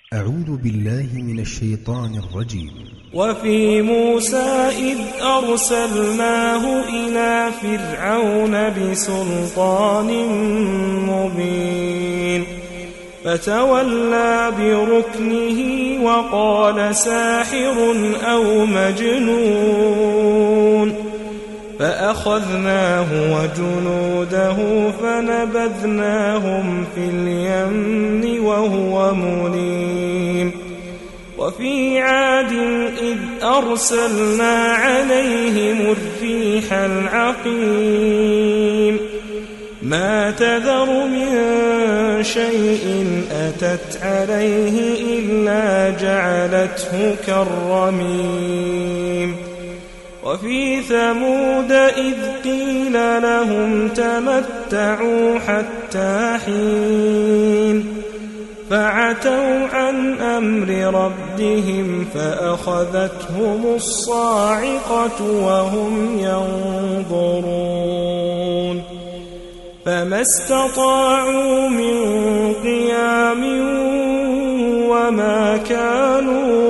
أعوذ بالله من الشيطان الرجيم. وفي موسى إذ أرسلناه إلى فرعون بسلطان مبين فتولى بركنه وقال ساحر أو مجنون فأخذناه وجنوده فنبذناهم في اليم وهو مليم وفي عاد إذ أرسلنا عليهم الريح العقيم ما تذر من شيء أتت عليه إلا جعلته كالرميم وفي ثمود إذ قيل لهم تمتعوا حتى حين فعتوا عن أمر ربهم فأخذتهم الصاعقة وهم ينظرون فما استطاعوا من قيام وما كانوا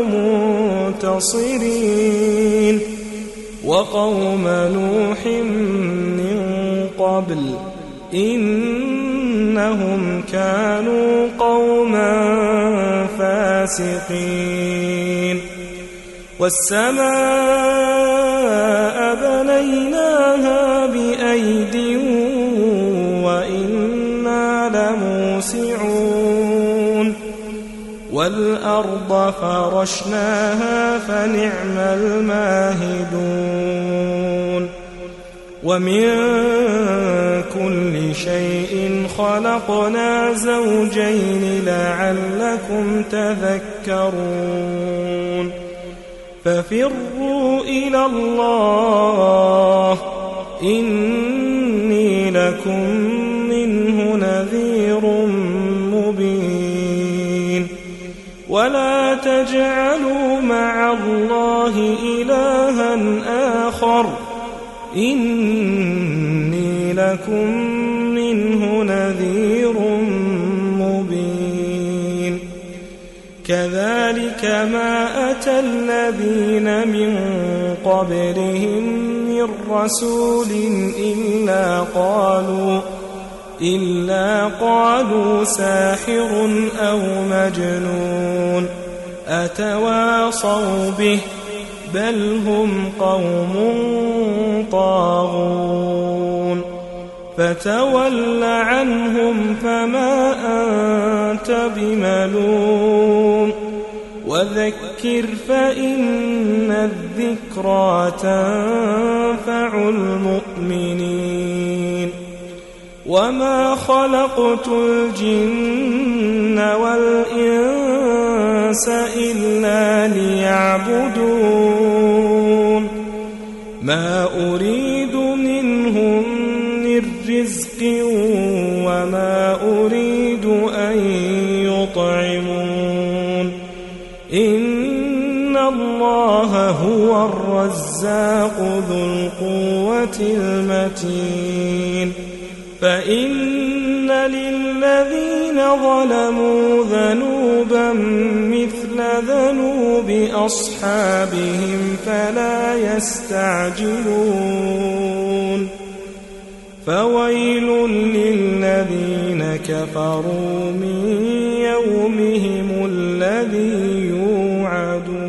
منتصرين وقوم نوح من قبل إنهم كانوا قوما فاسقين والسماء بنيناها بأيد وإنا لموسعون والأرض فرشناها فنعم الماهدون ومن كل شيء خلقنا زوجين لعلكم تذكرون ففروا إلى الله إني لكم منه نذير مبين ولا تجعلوا مع الله إلها آخر إني لكم منه نذير مبين كذلك ما أتى الذين من قبلهم من رسول إلا قالوا ساحر أو مجنون أتواصوا به بل هم قوم طاغون فتول عنهم فما أنت بملوم وذكر فإن الذكرى تنفع المؤمنين وما خلقت الجن والإنس إلا ليعبدون ما أريد منهم من رزق وما أريد أن يطعمون إن الله هو الرزاق ذو القوة المتين فإن للذين ظلموا ذنوبا مثل ذنوب أصحابهم فلا يستعجلون فويل للذين كفروا من يومهم الذي يوعدون